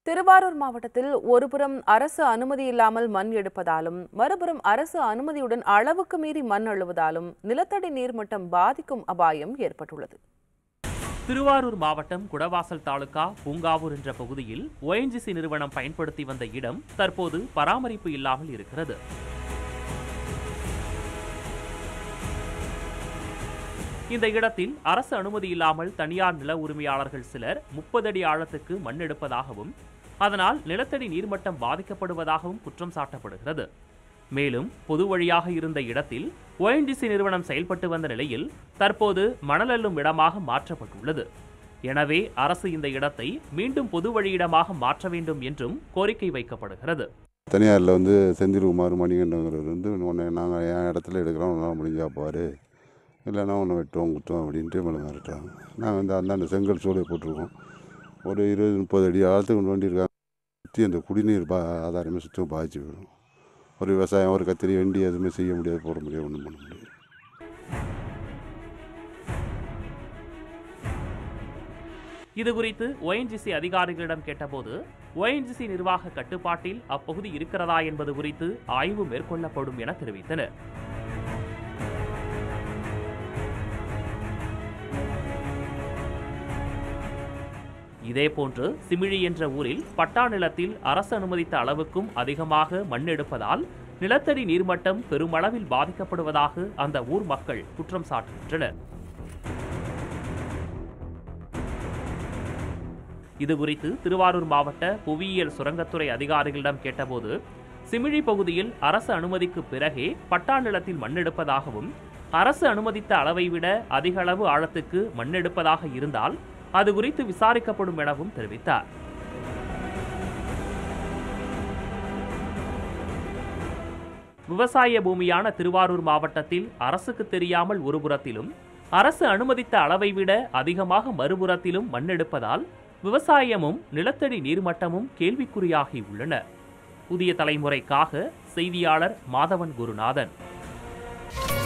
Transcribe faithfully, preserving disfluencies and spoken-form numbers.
திருவாரூர் மாவட்டத்தில் ஒருபுறம் அரசு அனுமதி இல்லாமல் மண் எடுப்பதாலும் மறுபுறம் அரசு அனுமதியுடன் அளவுக்கு மீறி மண் அள்ளுவதாலும் நிலத்தடி நீர்மட்டம் பாதிக்கும் அபாயம் ஏற்பட்டுள்ளது. திருவாரூர் மாவட்டம் குடவாசல் தாலுகா பூங்காவூர் என்ற பகுதியில் ஓஎன்ஜிசி நிறுவனம் பயன்படுத்தி வந்த இடம் தற்போது பராமரிப்பு இல்லாமல் இருக்கிறது. இந்த இடத்தில் அரசு அனுமதி இல்லாமல் தனியார் நில உரிமையாளர்கள் சிலர் முப்பது அடி ஆழத்துக்கு மண் எடுப்பதாகவும் அதனால் நிலத்தடி நீர்மட்டம் பாதிக்கப்படுவதாகவும் குற்றம் சாட்டப்படுகிறது. மேலும் பொது வழியாக இருந்த இடத்தில் ஓஎன்ஜிசி நிறுவனம் செயல்பட்டு வந்த நிலையில் தற்போது மணல் அள்ளும் இடமாக மாற்றப்பட்டுள்ளது. எனவே அரசு இந்த இடத்தை மீண்டும் பொது வழியிடமாக மாற்ற வேண்டும் என்றும் கோரிக்கை வைக்கப்படுகிறது. தனியாரில் வந்து செந்தில்குமார் மணிகண்டங்கிறவர் வந்து ஒன்று நாங்கள் என் இடத்துல எடுக்கிறோம், ஒன்றால் முடிஞ்சா பாரு, இல்லைன்னா ஒன்று வெட்டுவோம் குத்துவோம் அப்படின்ட்டு மேலே மிரட்டுறாங்க. நாங்கள் வந்து அந்தாண்ட செங்கல் சூளை போட்டிருக்கோம். ஒரு இருபது முப்பது அடி ஆழத்துக்கு கொண்டு வேண்டியிருக்காங்க. சுற்றி அந்த குடிநீர் பா ஆதாரமே சுத்தம் பாதிச்சு போயிடும். ஒரு விவசாயம் ஒரு கத்திரி வெண்டி எதுவுமே செய்ய முடியாது, போட முடியாது, ஒன்றும் பண்ண முடியாது. இது குறித்து ஓஎன்ஜிசி அதிகாரிகளிடம் கேட்டபோது ஓஎன்ஜிசி நிர்வாக கட்டுப்பாட்டில் அப்பகுதி இருக்கிறதா என்பது குறித்து ஆய்வு மேற்கொள்ளப்படும் என தெரிவித்தனர். இதேபோன்று சிமிழி என்ற ஊரில் பட்டா நிலத்தில் அரசு அனுமதித்த அளவுக்கும் அதிகமாக மண் எடுப்பதால் நிலத்தடி நீர்மட்டம் பெருமளவில் பாதிக்கப்படுவதாக அந்த ஊர் மக்கள் குற்றம் சாட்டுகின்றனர். இதுகுறித்து திருவாரூர் மாவட்ட புவியியல் சுரங்கத்துறை அதிகாரிகளிடம் கேட்டபோது சிமிழி பகுதியில் அரசு அனுமதிக்கு பிறகே பட்டா நிலத்தில் மண் எடுப்பதாகவும் அரசு அனுமதித்த அளவை விட அதிக அளவு ஆழத்துக்கு மண் எடுப்பதாக இருந்தால் அது குறித்து விசாரிக்கப்படும் எனவும் தெரிவித்தார். விவசாய பூமியான திருவாரூர் மாவட்டத்தில் அரசுக்கு தெரியாமல் ஒரு புறத்திலும் அரசு அனுமதித்த அளவை விட அதிகமாக மறுபுறத்திலும் மண் எடுப்பதால் விவசாயமும் நிலத்தடி நீர்மட்டமும் கேள்விக்குறியாகி உள்ளன. புதிய தலைமுறைக்காக செய்தியாளர் மாதவன் குருநாதன்.